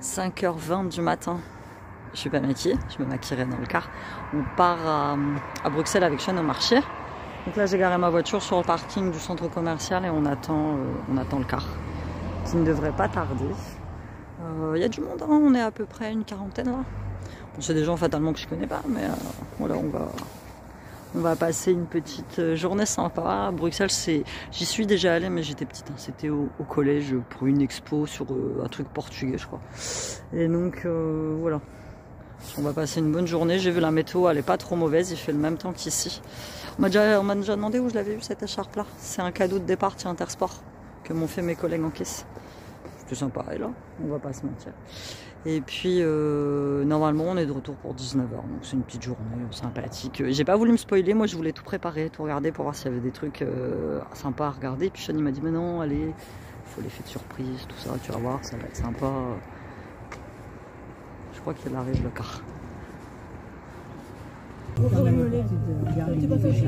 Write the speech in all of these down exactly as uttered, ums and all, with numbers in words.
cinq heures vingt du matin. Je suis pas maquillée, je me maquillerai dans le car. On part à, à Bruxelles avec Sean au marché. Donc là j'ai garé ma voiture sur le parking du centre commercial et on attend, euh, on attend le car qui ne devrait pas tarder. Il euh, y a du monde, hein, on est à peu près une quarantaine là. Bon, c'est des gens fatalement que je connais pas, mais euh, voilà, on va, on va passer une petite journée sympa. Bruxelles, c'est, j'y suis déjà allée, mais j'étais petite, hein. C'était au, au collège pour une expo sur euh, un truc portugais, je crois. Et donc euh, voilà. On va passer une bonne journée. J'ai vu la météo, elle est pas trop mauvaise. Il fait le même temps qu'ici. On m'a déjà, on m'a déjà demandé où je l'avais vu cette écharpe là. C'est un cadeau de départ chez Intersport que m'ont fait mes collègues en caisse. C'était sympa. Et là, on va pas se mentir. Et puis euh, normalement on est de retour pour dix-neuf heures. Donc c'est une petite journée sympathique. J'ai pas voulu me spoiler. Moi je voulais tout préparer, tout regarder pour voir s'il y avait des trucs euh, sympas à regarder. Puis Sean il m'a dit mais non, allez, il faut l'effet de surprise, tout ça. Tu vas voir, ça va être sympa. Je crois qu'il arrive le car. Ah oui, tu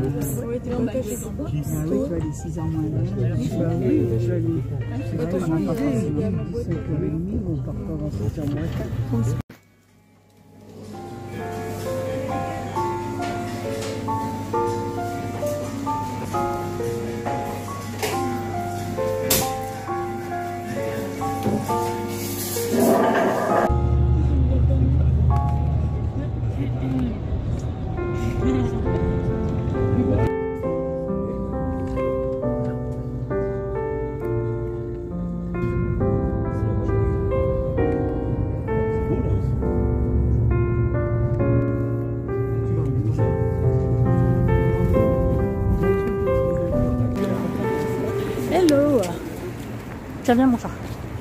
vas aller six heures moins l'heure. Oui, je vais aller. On n'a pas forcément dix-cinq heures trente, on part pas avant sept heures moins quatre. Hello! Tiens, viens mon chat.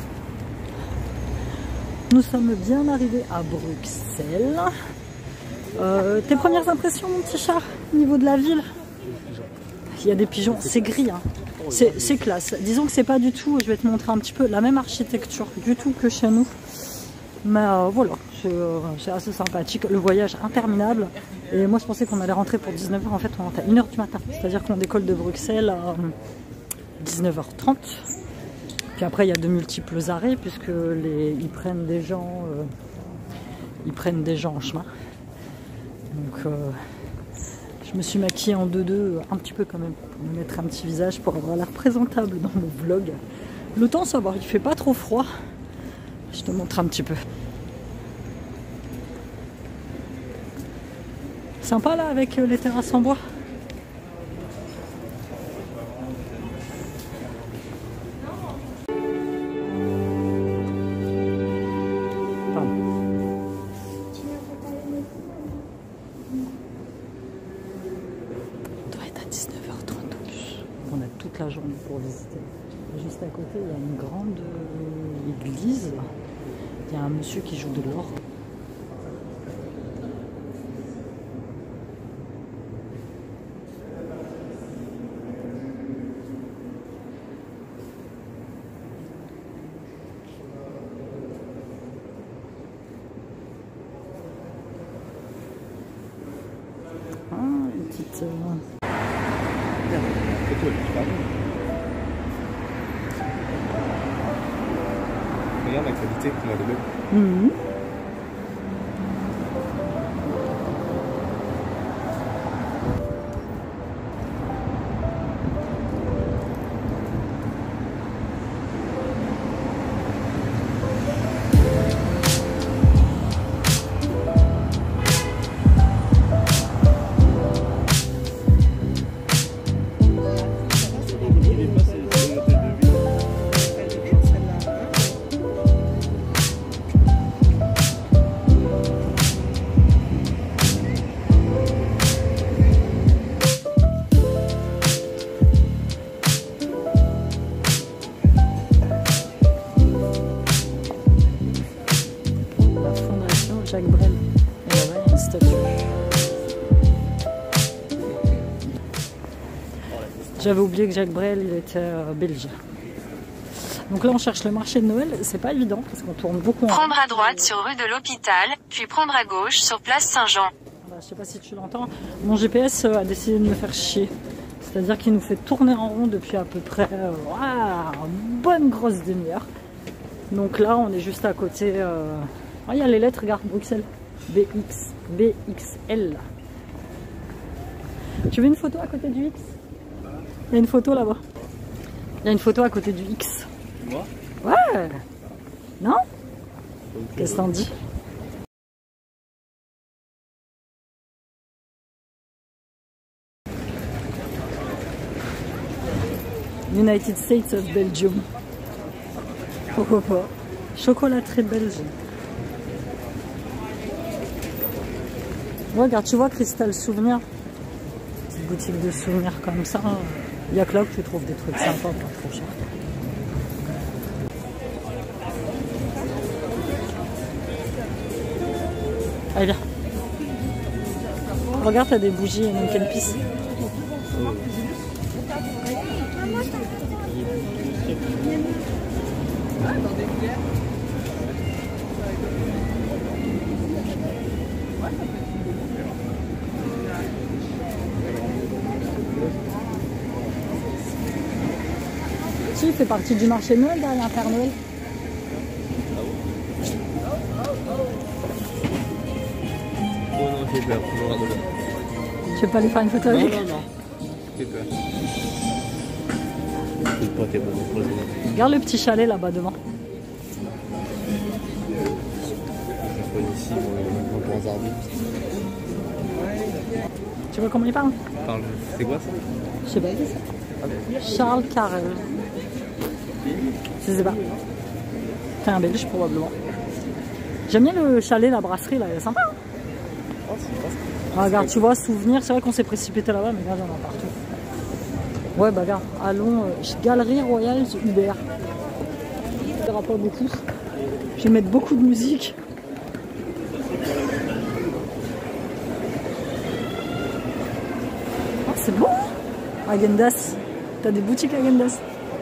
Nous sommes bien arrivés à Bruxelles. Euh, tes premières impressions mon petit chat au niveau de la ville? Il y a des pigeons, c'est gris, hein. C'est classe. Disons que c'est pas du tout, je vais te montrer un petit peu la même architecture du tout que chez nous. Mais euh, voilà, c'est euh, assez sympathique. Le voyage interminable. Et moi je pensais qu'on allait rentrer pour dix-neuf heures. En fait on rentre à une heure du matin. C'est-à-dire qu'on décolle de Bruxelles à dix-neuf heures trente. Puis après il y a de multiples arrêts puisque les, ils prennent des gens euh, ils prennent des gens en chemin. Donc euh, je me suis maquillée en deux deux un petit peu quand même pour me mettre un petit visage pour avoir l'air présentable dans mon vlog. Le temps ça va, il fait pas trop froid. Je te montre un petit peu. Sympa là avec les terrasses en bois. On a toute la journée pour visiter. Juste à côté, il y a une grande euh, église. Il y a un monsieur qui joue de l'orgue. Ah, une petite... Euh... Regarde la qualité qu'on a de l'eau. Mmh. Jacques Brel. Et là-bas, il y a une statue. J'avais oublié que Jacques Brel, il était euh, belge. Donc là, on cherche le marché de Noël. C'est pas évident parce qu'on tourne beaucoup en rond. Prendre à droite sur rue de l'Hôpital, puis prendre à gauche sur place Saint-Jean. Voilà, je sais pas si tu l'entends. Mon G P S a décidé de me faire chier. C'est-à-dire qu'il nous fait tourner en rond depuis à peu près euh, wow, une bonne grosse demi-heure. Donc là, on est juste à côté. Euh... Oh, il y a les lettres, regarde, Bruxelles. B X, B X L. Tu veux une photo à côté du X? Il y a une photo là-bas. Il y a une photo à côté du X. Moi? Ouais. Non? Qu'est-ce que t'en dis? United States of Belgium. Pourquoi pas? Chocolat très belge. Ouais, regarde, tu vois Cristal Souvenir. Petite boutique de souvenirs comme ça. Il y a que là que tu trouves des trucs sympas, pas trop cher. Allez, viens. Regarde, t'as des bougies et Mannequin Peace. Si, il fait partie du marché Noël derrière Père Noël. Oh non, j'ai peur, je regarde là. Tu veux pas aller faire une photo avec? Non, non, non. J'ai peur. C'est pas tes bonnes phrases. Regarde le petit chalet là-bas devant. Je connais ici, moi, pour hasard. Tu vois comment il parle? Parle, c'est quoi ça? Je sais pas qui c'est. Charles Carrel. Je sais pas. C'est un belge probablement. J'aime bien le chalet, la brasserie là, il est sympa. Hein, Oh, c'est pas ça. ah, regarde, tu vois, souvenir, c'est vrai qu'on s'est précipité là-bas, mais regarde, il y en a partout. Ouais, bah regarde, allons, euh, Galerie Royale Hubert. Il n'y aura pas beaucoup. Je vais mettre beaucoup de musique. Oh, c'est beau. Agendas. T'as des boutiques Agendas.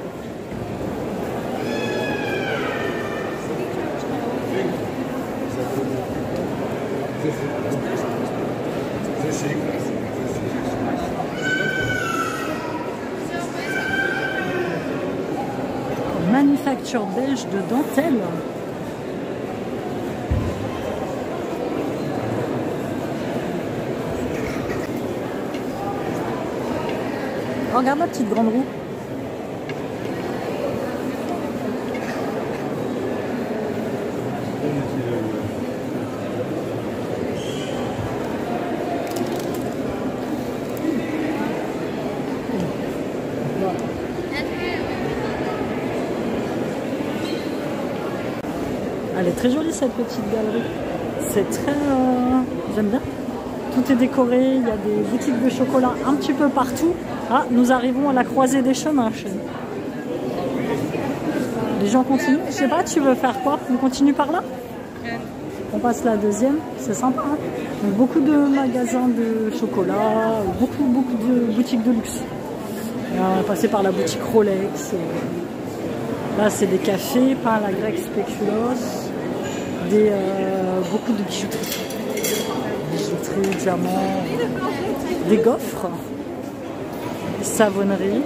Manufacture belge de dentelle. Oh, regarde la petite grande roue. Elle est très jolie cette petite galerie. C'est très... Euh, j'aime bien. Tout est décoré, il y a des boutiques de chocolat un petit peu partout. Ah, nous arrivons à la croisée des chemins chez nous. Les gens continuent. Je sais pas, tu veux faire quoi? On continue par là? On passe la deuxième, c'est sympa. Hein, donc, beaucoup de magasins de chocolat, beaucoup, beaucoup de boutiques de luxe. Et on est passé par la boutique Rolex. Là, c'est des cafés, pain à la grecque spéculoos, des, euh, beaucoup de bijouterie. Bijouterie, diamants, des gaufres, des savonneries.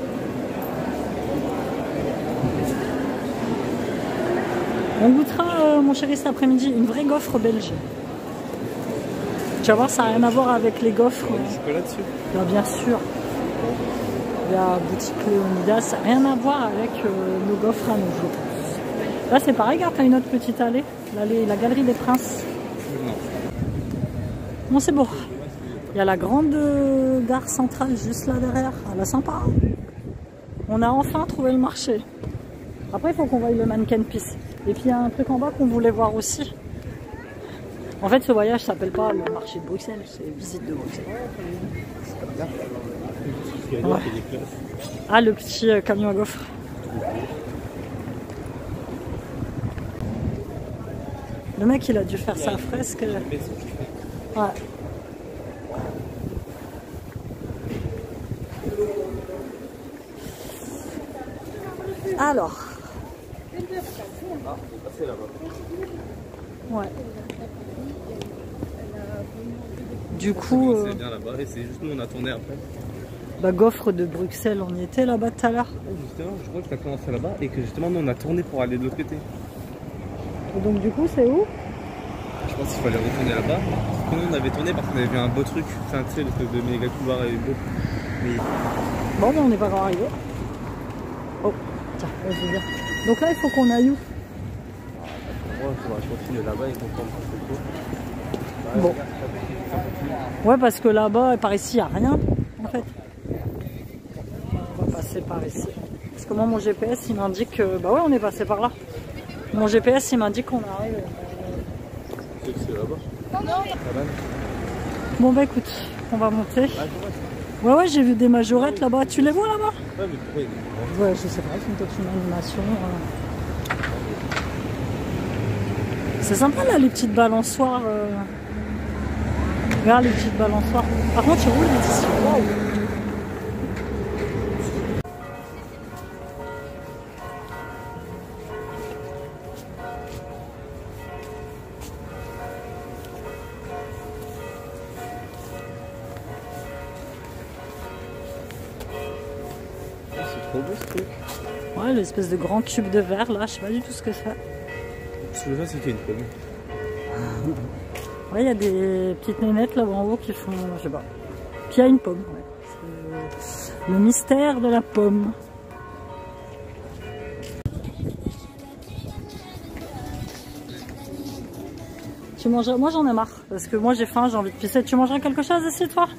On goûtera, euh, mon chéri, cet après-midi, une vraie gaufre belge. Tu vas voir, ça n'a rien à voir avec les gaufres. Du chocolat dessus? Là, bien sûr. La boutique Léonidas, ça n'a rien à voir avec euh, nos gaufres à nous, je pense. Là, c'est pareil, regarde, t'as une autre petite allée, l'allée, la galerie des Princes. Non. Bon, c'est beau. Il y a la grande euh, gare centrale juste là derrière. Elle est sympa. On a enfin trouvé le marché. Après, il faut qu'on voie le Mannequin Peace. Et puis, il y a un truc en bas qu'on voulait voir aussi. En fait, ce voyage s'appelle pas le marché de Bruxelles, c'est visite de Bruxelles. Ouais. Ah, le petit euh, camion à gaufres. Le mec, il a dû faire sa fresque. Ouais. Alors. Ouais. Du coup. C'est euh... bien là-bas et c'est juste nous on attendait après. Bah, gaufre de Bruxelles, on y était là-bas tout à l'heure. Ouais, justement, je crois que ça a commencé là-bas et que justement, nous on a tourné pour aller de l'autre côté. Et donc, du coup, c'est où? Je pense qu'il fallait retourner là-bas. Parce que nous on avait tourné parce qu'on avait vu un beau truc. Enfin, tu sais, le truc de méga couloir et beau. Mais... Bon, mais on n'est pas encore arrivé. Oh, tiens, je veux dire. Donc là, il faut qu'on aille où? Moi, il faudra que je continue là-bas et qu'on prenne un peu de Bon. Ouais, parce que là-bas, par ici, il n'y a rien, en fait. On va passer par ici. Parce que moi, mon G P S, il m'indique que... Bah ouais, on est passé par là. Mon G P S, il m'indique qu'on arrive. C'est que c'est là-bas. Là-bas. Bon, bah écoute, on va monter. Ouais, ouais, j'ai vu des majorettes là-bas. Tu les vois là-bas? Ouais, mais pourquoi il est... Ouais, je sais pas, c'est peut-être une animation. Voilà. C'est sympa là, les petites balançoires. Euh... Regarde les petites balançoires. Par contre, tu roules vite ici. Waouh! C'est trop beau ce truc. Ouais, l'espèce de grand cube de verre là, je sais pas du tout ce que c'est. Ce que je vois, c'était une pomme. Ouais, il y a des petites nénettes là en haut qui font, je sais pas. Puis il y a une pomme. Ouais. C'est le mystère de la pomme. Tu mangerais... Moi j'en ai marre parce que moi j'ai faim, j'ai envie de pisser. Tu mangerais quelque chose ici toi?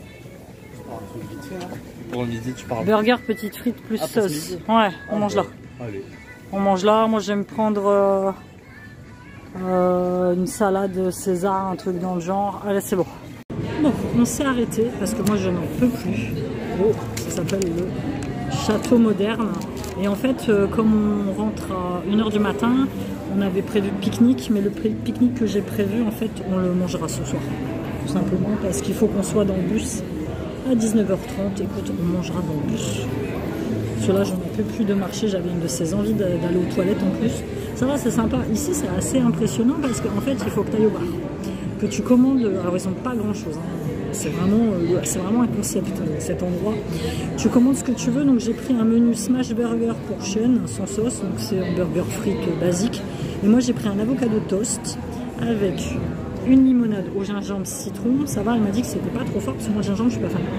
Pour le midi, tu parles. Burger, petites frites plus Ah, sauce. Ouais, on ah, mange bah. là. Allez. On mange là. Moi, je vais me prendre euh, euh, une salade César, un truc dans le genre. Allez, c'est bon. Bon, on s'est arrêté parce que moi, je n'en peux plus. Oh, ça s'appelle le Château Moderne. Et en fait, euh, comme on rentre à une heure du matin, on avait prévu le pique-nique. Mais le pique-nique que j'ai prévu, en fait, on le mangera ce soir. Tout simplement parce qu'il faut qu'on soit dans le bus à dix-neuf heures trente. Écoute, on mangera dans le bus. Parce que là, j'en peux plus de marcher. J'avais une de ces envies d'aller aux toilettes en plus. Ça va, c'est sympa. Ici, c'est assez impressionnant parce qu'en fait, il faut que tu ailles au bar. Que tu commandes. Alors, ils n'ont pas grand-chose. Hein. C'est vraiment, euh, c'est vraiment un concept, euh, cet endroit. Tu commandes ce que tu veux. Donc, j'ai pris un menu smash burger pour Sean, sans sauce. Donc, c'est un burger frites euh, basique. Et moi, j'ai pris un avocado toast avec une limonade au gingembre citron. Ça va, elle m'a dit que c'était pas trop fort parce que moi, le gingembre, je suis pas fan.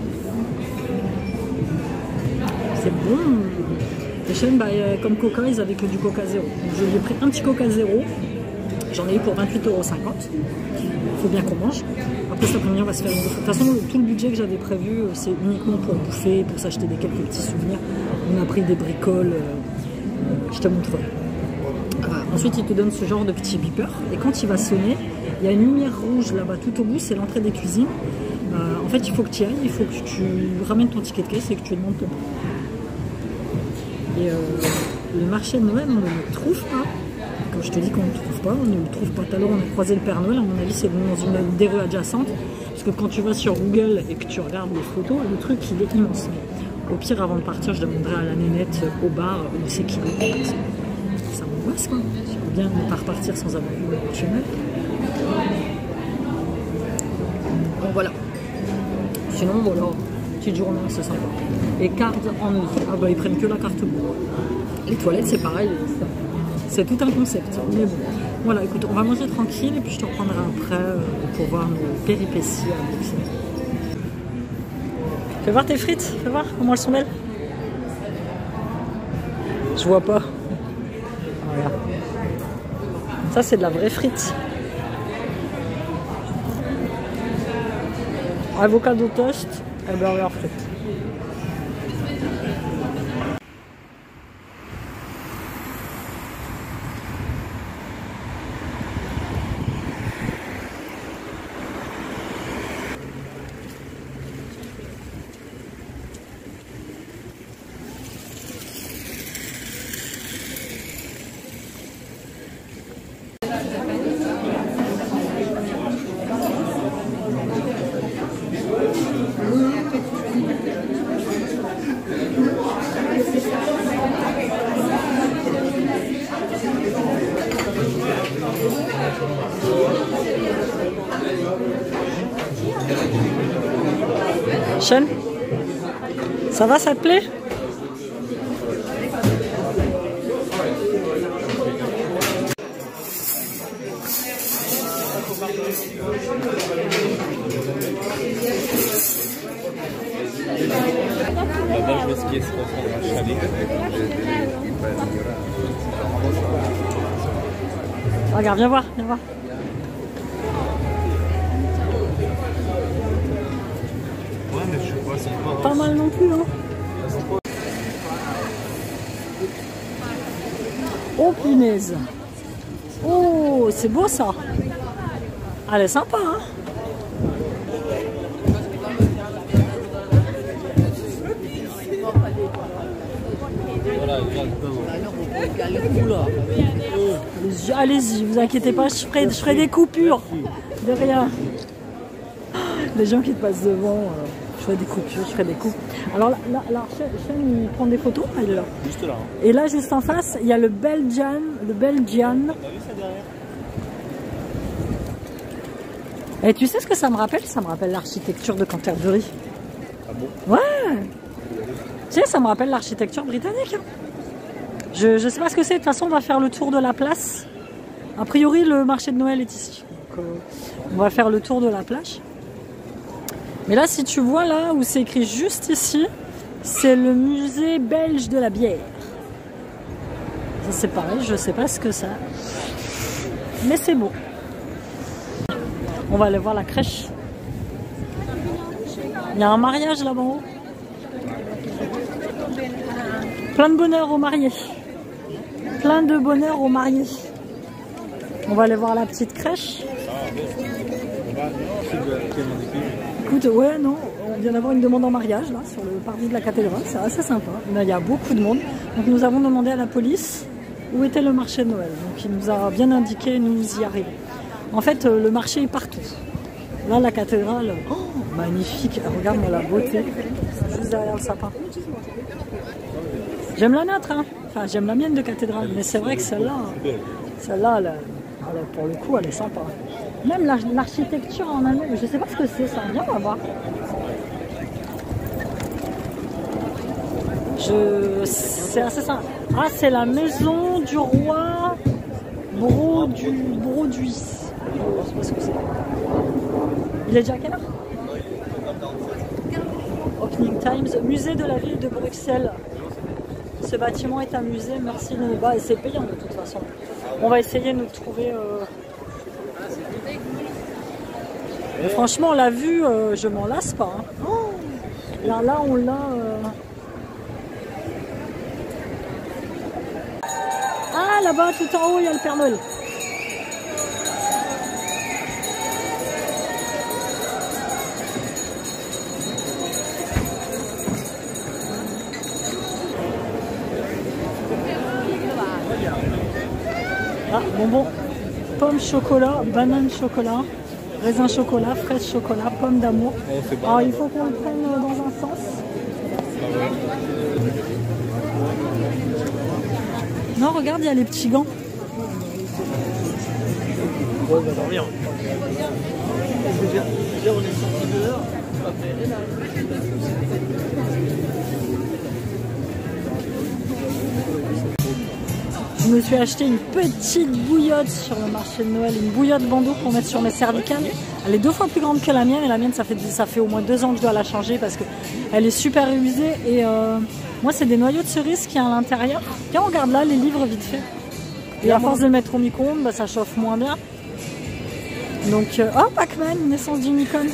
C'est bon. Les chaînes, bah, comme Coca, ils avaient que du Coca zéro. Donc je lui ai pris un petit Coca zéro. J'en ai eu pour vingt-huit euros cinquante. Il faut bien qu'on mange. Après ça, combien on va se faire une bouffe. De toute façon, tout le budget que j'avais prévu, c'est uniquement pour bouffer, pour s'acheter des quelques petits souvenirs. On a pris des bricoles. Euh, je te montrerai. Euh, ensuite, il te donne ce genre de petit beeper. Et quand il va sonner, il y a une lumière rouge là-bas tout au bout. C'est l'entrée des cuisines. Euh, en fait, il faut que tu y ailles. Il faut que tu ramènes ton ticket de caisse et que tu demandes ton prix. Et euh, le marché de Noël, on ne le trouve pas. Quand je te dis qu'on ne le trouve pas, on ne le trouve pas. Tout à l'heure, on a croisé le Père Noël. À mon avis, c'est dans une des rues adjacentes. Parce que quand tu vas sur Google et que tu regardes les photos, le truc, il est immense. Au pire, avant de partir, je demanderai à la nénette au bar où c'est qu'il est. Ça m'angoisse, quoi. J'aimerais bien ne pas repartir sans avoir vu le chemin. Bon, voilà. Sinon, voilà. Petite journée, c'est sympa. Et carte en vie. Ah bah ils prennent que la carte bleue. Les toilettes c'est pareil. C'est tout un concept. Mais bon. Voilà, écoute, on va manger tranquille et puis je te reprendrai après euh, pour voir nos péripéties à Bruxelles. Fais voir tes frites, fais voir comment elles sont belles. Je vois pas. Voilà. Ça c'est de la vraie frite. Avocado toast et burger frites. Sean, Ça va, ça te plaît? Là-bas, je vois ce qui est se transforme en chalet. Regarde, viens voir, viens voir. Ouais, mais je sais pas, c'est pas... Pas mal non plus, hein. Oh punaise. Oh, c'est beau ça. Elle est sympa, hein. Allez-y, vous inquiétez pas, je ferai, je ferai des coupures. De rien. Les gens qui te passent devant, euh, je ferai des coupures, je ferai des coupes. Alors là, là, là Shane, il prend des photos, il est là. Juste là. Hein. Et là, juste en face, il y a le Belgian. Le Belgian. T'as vu ça derrière? Et tu sais ce que ça me rappelle? Ça me rappelle l'architecture de Canterbury. Ah bon? Ouais. Tu sais, ça me rappelle l'architecture britannique. Hein. Je, je sais pas ce que c'est. De toute façon, on va faire le tour de la place. A priori, le marché de Noël est ici. Donc, euh, on va faire le tour de la plage. Mais là, si tu vois là où c'est écrit juste ici, c'est le musée belge de la bière. Ça, c'est pareil, je sais pas ce que c'est. Mais c'est beau. On va aller voir la crèche. Il y a un mariage là-bas en haut. Plein de bonheur aux mariés. Plein de bonheur aux mariés. On va aller voir la petite crèche. Écoute, ouais, non, on vient d'avoir une demande en mariage là sur le parvis de la cathédrale. C'est assez sympa. Là, il y a beaucoup de monde. Donc nous avons demandé à la police où était le marché de Noël. Donc il nous a bien indiqué, nous y arrivons. En fait, le marché est partout. Là, la cathédrale, oh, magnifique. Regarde-moi la beauté. Juste derrière le sapin. J'aime la nôtre, hein. Enfin, j'aime la mienne de cathédrale, mais c'est vrai que celle-là, celle-là, elle, elle, pour le coup, elle est sympa. Même l'architecture en elle-même, je sais pas ce que c'est, ça. Viens, on va voir. Je... C'est assez sympa. Ah, c'est la maison du roi Brodu... Broduis. Je sais pas ce que c'est. Il est déjà à quelle heure? Opening Times, musée de la ville de Bruxelles. Ce bâtiment est un musée, merci. Bah, c'est payant de toute façon. On va essayer de nous trouver. Euh... Franchement, la vue, euh, je m'en lasse pas. Hein. Oh, là, là, on l'a. Euh... Ah, là-bas, tout en haut, il y a le Père Noël. Ah, bonbon, pomme chocolat, banane chocolat, raisin chocolat, fraise chocolat, pomme d'amour. Oh, alors il faut qu'on le prenne dans un sens. Non, regarde, il y a les petits gants. On va dormir. Déjà, on est sorti dehors. Je me suis acheté une petite bouillotte sur le marché de Noël, une bouillotte bandeau pour mettre sur mes cervicales. Elle est deux fois plus grande que la mienne et la mienne ça fait, ça fait au moins deux ans que je dois la changer parce qu'elle est super usée et euh, moi c'est des noyaux de cerises qui y a à l'intérieur. Tiens, on regarde là les livres vite fait. Et à force de le mettre au micro-ondes, bah, ça chauffe moins bien. Donc, euh, oh Pac-Man, naissance d'unicorn.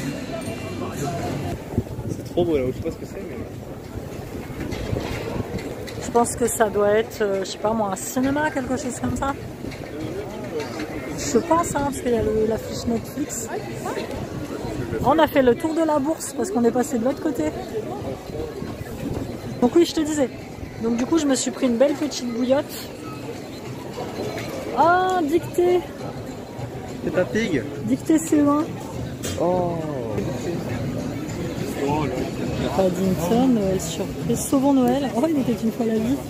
C'est trop beau là, je sais pas ce que c'est mais... Je pense que ça doit être, euh, je sais pas moi, un cinéma, quelque chose comme ça. Je pense, hein, parce qu'il y a le, la fiche Netflix. On a fait le tour de la bourse parce qu'on est passé de l'autre côté. Donc oui, je te disais. Donc du coup, je me suis pris une belle petite bouillotte. Ah, dictée. C'est ta pig. Dictée C un. Oh. Paddington, Noël surprise, Sauvons Noël. Oh, il était une fois la vie.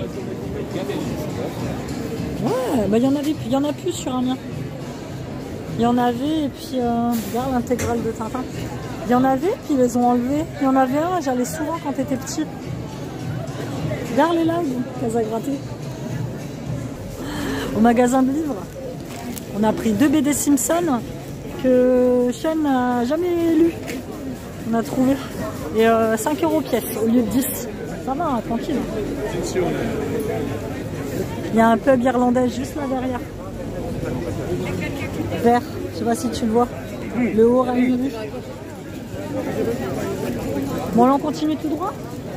Ouais, bah il y en avait, il y en a plus sur un mien. Il y en avait et puis euh, regarde l'intégrale de Tintin. Il y en avait, puis ils les ont enlevés. Il y en avait un, j'allais souvent quand t'étais petit. Regarde les lives, Casa Graté. Au magasin de livres, on a pris deux B D Simpson que Sean n'a jamais lu. On a trouvé. Et euh, cinq euros pièce au lieu de dix. Ça va, hein, tranquille. Il y a un pub irlandais juste là derrière. Vert, je sais pas si tu le vois. Le haut Rangely. Bon, là on continue tout droit.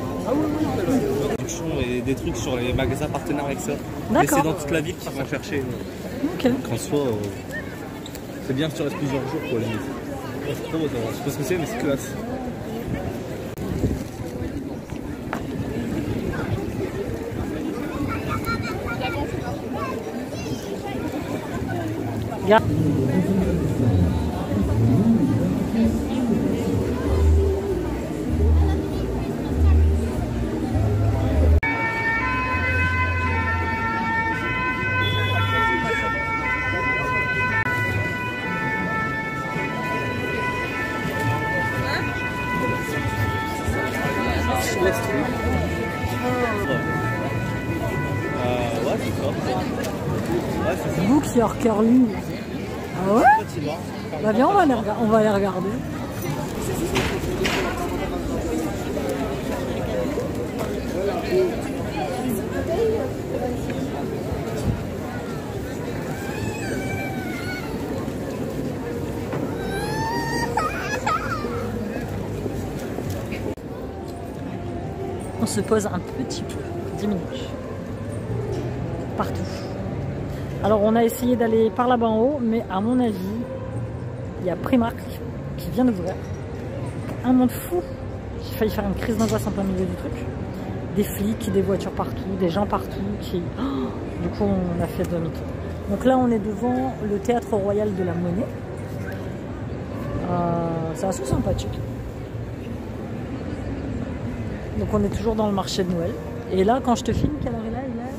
Et des trucs sur les magasins partenaires avec ça. Mais c'est dans toute la ville qu'ils vont chercher. Ok. Donc en soi, euh, c'est bien que tu restes plusieurs jours pour limite. Ouais, c'est trop beau, ça va. Je sais pas ce que c'est, mais c'est classe. Regarde. Euh, ouais, c'est ça. Ouais, c'est ça. Book Your Curling. Ah ouais? Bah viens, on va, les on va les regarder. On se pose un petit peu, dix minutes. Partout. Alors on a essayé d'aller par là-bas en haut, mais à mon avis, il y a Primark qui vient d'ouvrir. Un monde fou. J'ai failli faire une crise d'angoisse en plein milieu du truc. Des flics, des voitures partout, des gens partout qui... Oh, du coup on a fait demi-tour. Donc là on est devant le Théâtre Royal de la Monnaie. Euh, c'est assez sympathique. Donc on est toujours dans le marché de Noël. Et là quand je te filme, quelle heure est là? Il est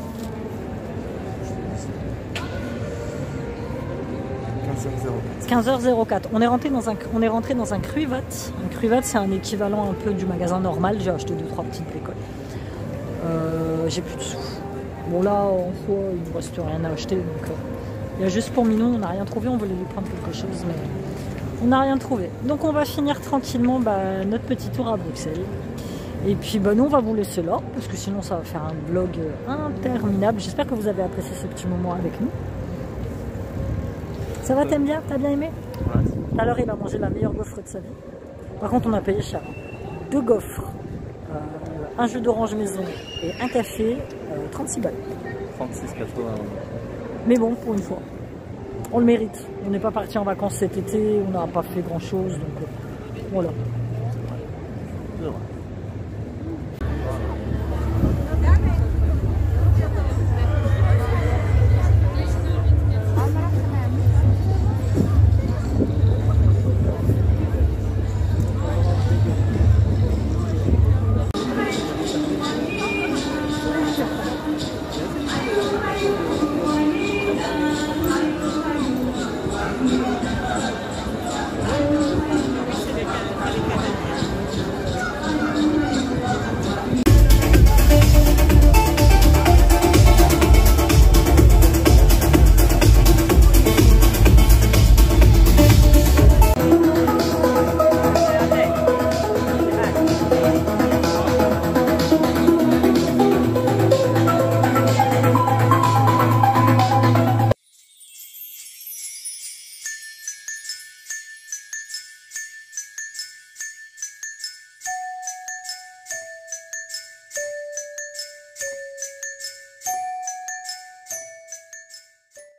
quinze heures zéro quatre. On est rentré dans un, on est rentré dans un Cruvat. Un Cruvat, c'est un équivalent un peu du magasin normal. J'ai acheté deux trois petites bricoles. Euh, J'ai plus de sous. Bon là, en soi, il ne me reste rien à acheter. Donc, euh, il y a juste pour Minou, on n'a rien trouvé. On voulait lui prendre quelque chose, mais on n'a rien trouvé. Donc on va finir tranquillement bah, notre petit tour à Bruxelles. Et puis bah, nous, on va vous laisser là, parce que sinon ça va faire un vlog interminable. J'espère que vous avez apprécié ce petit moment avec nous. Ça va, t'aimes bien? T'as bien aimé? Ouais. Tout à l'heure, il a mangé la meilleure gaufre de sa vie. Par contre, on a payé cher. Deux gaufres, euh, un jus d'orange maison et un café, euh, trente-six balles. trente-six quatre-vingts. Mais bon, pour une fois, on le mérite. On n'est pas parti en vacances cet été, on n'a pas fait grand chose, donc euh, voilà.